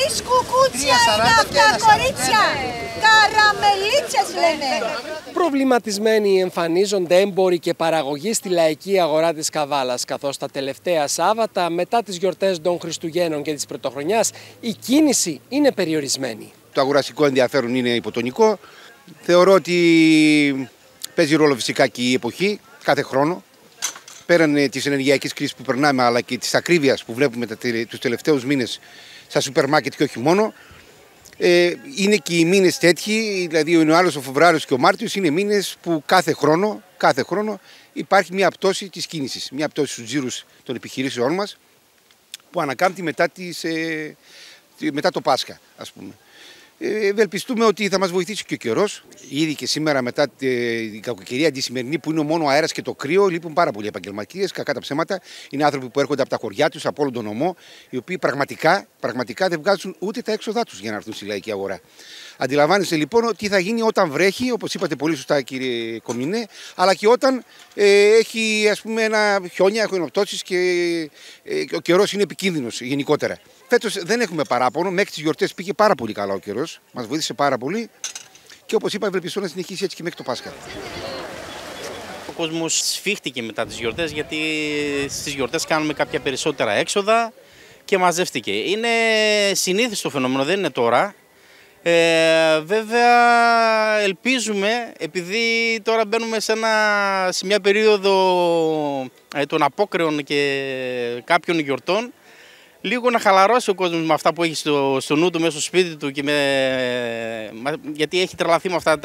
Σκουκούτσια είναι αυτά, κορίτσια! Καραμελίτσες λένε! Προβληματισμένοι εμφανίζονται έμποροι και παραγωγοί στη λαϊκή αγορά της Καβάλας, καθώς τα τελευταία Σάββατα, μετά τις γιορτές των Χριστουγέννων και της Πρωτοχρονιάς, η κίνηση είναι περιορισμένη. Το αγοραστικό ενδιαφέρον είναι υποτονικό. Θεωρώ ότι παίζει ρόλο φυσικά και η εποχή κάθε χρόνο. Πέραν της ενεργειακής κρίσης που περνάμε, αλλά και της ακρίβειας που βλέπουμε τους τελευταίους μήνες στα σούπερ μάρκετ και όχι μόνο, είναι και οι μήνες τέτοιοι, δηλαδή ο Ιανουάριος, ο Φεβρουάριος και ο Μάρτιος είναι μήνες που κάθε χρόνο υπάρχει μια πτώση της κίνησης, μια πτώση στους τζίρους των επιχειρήσεών μας που ανακάμπτει μετά το Πάσχα, ας πούμε. Ευελπιστούμε ότι θα μας βοηθήσει και ο καιρός. Ήδη και σήμερα, μετά την κακοκαιρία τη σημερινή, που είναι μόνο ο αέρας και το κρύο, λείπουν πάρα πολλοί επαγγελματίες. Κακά τα ψέματα. Είναι άνθρωποι που έρχονται από τα χωριά τους, από όλο τον νομό, οι οποίοι πραγματικά δεν βγάζουν ούτε τα έξοδά τους για να έρθουν στη λαϊκή αγορά. Αντιλαμβάνεστε λοιπόν τι θα γίνει όταν βρέχει, όπως είπατε πολύ σωστά κύριε Κομινέ, αλλά και όταν έχει ας πούμε ένα χιόνια, έχουν πτώσεις και ο καιρός είναι επικίνδυνος γενικότερα. Φέτος δεν έχουμε παράπονο, μέχρι τις γιορτές πήγε πάρα πολύ καλά ο καιρός, μας βοήθησε πάρα πολύ και όπως είπα ευελπιστώ να συνεχίσει έτσι και μέχρι το Πάσχα. Ο κόσμος σφίχτηκε μετά τις γιορτές, γιατί στις γιορτές κάνουμε κάποια περισσότερα έξοδα και μαζεύτηκε. Είναι συνήθιστο το φαινόμενο, δεν είναι τώρα. Βέβαια ελπίζουμε, επειδή τώρα μπαίνουμε σε μια περίοδο των απόκρεων και κάποιων γιορτών, λίγο να χαλαρώσει ο κόσμος με αυτά που έχει στο νου του, μέσα στο σπίτι του, γιατί έχει τρελαθεί με αυτά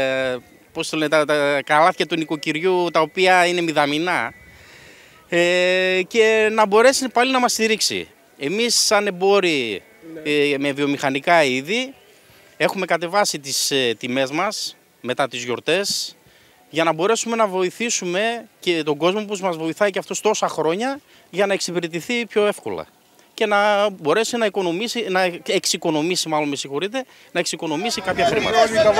τα καλάθια του νοικοκυριού, τα οποία είναι μηδαμινά, και να μπορέσει πάλι να μας στηρίξει. Εμείς σαν εμπόροι με βιομηχανικά είδη έχουμε κατεβάσει τις τιμές μας μετά τις γιορτές για να μπορέσουμε να βοηθήσουμε και τον κόσμο που μας βοηθάει και αυτός τόσα χρόνια για να εξυπηρετηθεί πιο εύκολα και να μπορέσει να εξοικονομήσει να εξοικονομήσει κάποια χρήματα.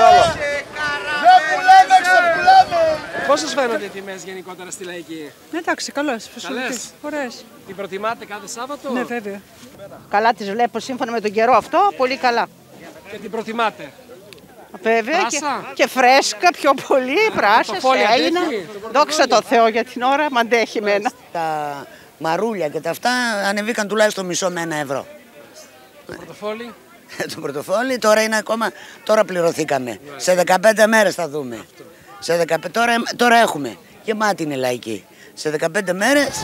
Πώς σας φαίνονται οι τιμές γενικότερα στη λαϊκή? Εντάξει, καλές. Ωραίες. Την προτιμάτε κάθε Σάββατο? Ναι, βέβαια. Καλά τις βλέπω σύμφωνα με τον καιρό αυτό, πολύ καλά. Και την προτιμάτε? Βέβαια και φρέσκα, πιο πολύ, πράσες, Έλληνα. Δόξα τω Θεώ για την ώρα, μ' αντέχει εμένα. Τα μαρούλια και τα αυτά ανεβήκαν τουλάχιστον μισό με 1 ευρώ. Το πορτοφόλι? Το πορτοφόλι τώρα είναι ακόμα, τώρα πληρωθήκαμε. Σε 15 μέρες θα δούμε. Τώρα έχουμε, γεμάτη είναι λαϊκή. Σε 15 μέρες.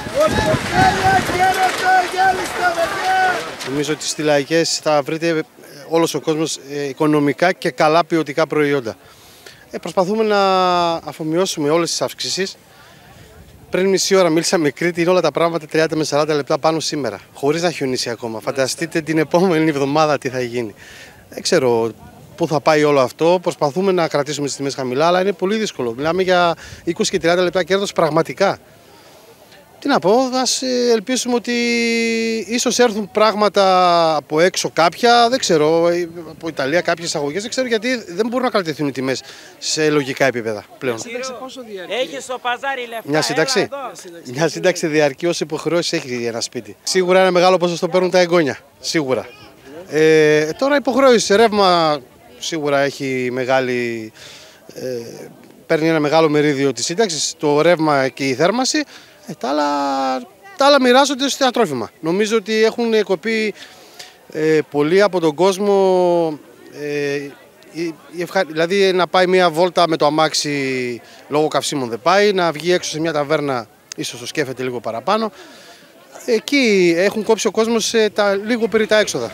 Νομίζω ότι στις λαϊκές θα βρείτε όλος ο κόσμος οικονομικά και καλά ποιοτικά προϊόντα. Προσπαθούμε να αφομοιώσουμε όλες τις αυξήσεις. Πριν μισή ώρα μίλησα με Κρήτη, είναι όλα τα πράγματα 30 με 40 λεπτά πάνω σήμερα, χωρίς να χιονίσει ακόμα. Φανταστείτε την επόμενη εβδομάδα τι θα γίνει. Δεν ξέρω πού θα πάει όλο αυτό. Προσπαθούμε να κρατήσουμε τις τιμές χαμηλά, αλλά είναι πολύ δύσκολο. Μιλάμε για 20 και 30 λεπτά κέρδος πραγματικά. Τι να πω, ας ελπίσουμε ότι ίσως έρθουν πράγματα από έξω κάποια, δεν ξέρω, από Ιταλία κάποιες αγωγές, δεν ξέρω γιατί δεν μπορούν να κρατηθούν οι τιμές σε λογικά επίπεδα πλέον. Πόσο διαρκεί? Έχει στο παζάρι λεφτά. Μια σύνταξη. Μια σύνταξη διαρκεί όσες υποχρεώσεις έχει ένα σπίτι. Σίγουρα ένα μεγάλο ποσοστό παίρνουν τα εγγόνια. Σίγουρα. Τώρα υποχρέωση ρεύμα σίγουρα έχει μεγάλη. Παίρνει ένα μεγάλο μερίδιο της σύνταξης, το ρεύμα και η θέρμανση. Τα άλλα μοιράζονται στα τρόφιμα. Νομίζω ότι έχουν κοπεί πολύ από τον κόσμο. Δηλαδή να πάει μια βόλτα με το αμάξι λόγω καυσίμων δεν πάει, να βγει έξω σε μια ταβέρνα ίσως το σκέφτεται λίγο παραπάνω. Εκεί έχουν κόψει ο κόσμος λίγο περί τα έξοδα.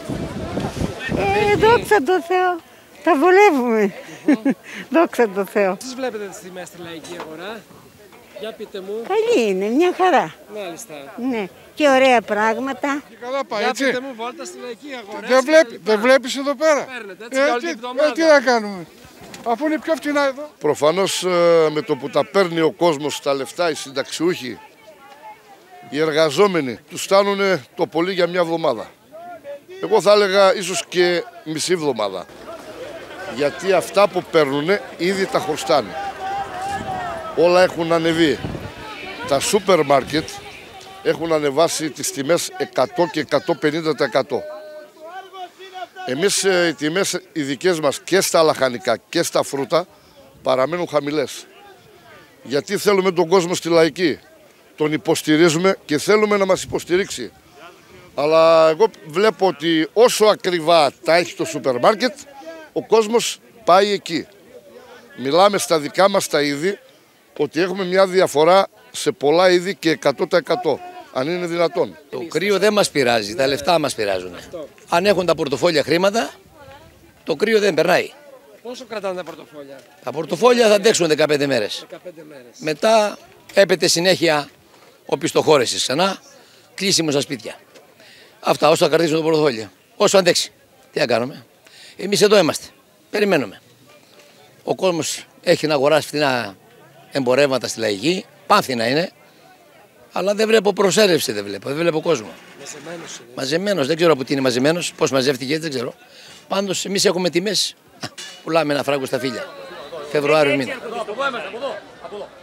Δόξα τω Θεώ, τα βολεύουμε. Δόξα τω Θεώ. Πώς βλέπετε τις τιμές στη λαϊκή αγορά? Για πείτε μου. Καλή είναι, μια χαρά. Μάλιστα. Ναι, και ωραία πράγματα. Και καλά πάει, έτσι. Για πείτε μου βόλτα στη λαϊκή αγορά. Δεν βλέπεις εδώ πέρα. Παίρνετε έτσι για όλη την εβδομάδα. Τι να κάνουμε, αφού είναι πιο φτηνά εδώ. Προφανώς με το που τα παίρνει ο κόσμος τα λεφτά, οι συνταξιούχοι, οι εργαζόμενοι, τους φτάνουν το πολύ για μια εβδομάδα. Εγώ θα έλεγα ίσως και μισή εβδομάδα. Γιατί αυτά που παίρνουν ήδη τα χρωστάνε. Όλα έχουν ανεβεί. Τα σούπερ μάρκετ έχουν ανεβάσει τις τιμές 100 και 150%. Εμείς οι τιμές οι δικές μας και στα λαχανικά και στα φρούτα παραμένουν χαμηλές. Γιατί θέλουμε τον κόσμο στη λαϊκή. Τον υποστηρίζουμε και θέλουμε να μας υποστηρίξει. Αλλά εγώ βλέπω ότι όσο ακριβά τα έχει το σούπερ μάρκετ, ο κόσμος πάει εκεί. Μιλάμε στα δικά μας τα είδη ότι έχουμε μια διαφορά σε πολλά είδη και 100%. Αν είναι δυνατόν. Το κρύο δεν μας πειράζει, τα λεφτά μας πειράζουν. Αν έχουν τα πορτοφόλια χρήματα, το κρύο δεν περνάει. Πόσο κρατάνε τα πορτοφόλια? Τα πορτοφόλια θα αντέξουν 15 μέρες. 15 μέρες. Μετά έπεται συνέχεια οπισθοχώρησης ξανά, κλείσιμο στα σπίτια. Αυτά όσο θα κρατήσουν το πορτοφόλιο. Όσο αντέξει. Τι να κάνουμε. Εμείς εδώ είμαστε. Περιμένουμε. Ο κόσμος έχει να αγοράσει φθηνά εμπορεύματα στη λαϊκή. Πάνθυνα είναι. Αλλά δεν βλέπω προσέλευση, δεν βλέπω κόσμο. Μαζεμένος είναι. Μαζεμένος, δεν ξέρω από τι είναι μαζεμένος, πώς μαζεύτηκε, δεν ξέρω. Πάντως εμείς έχουμε τιμές, πουλάμε ένα φράγκο στα φίλια. Φεβρουάριο μήνα.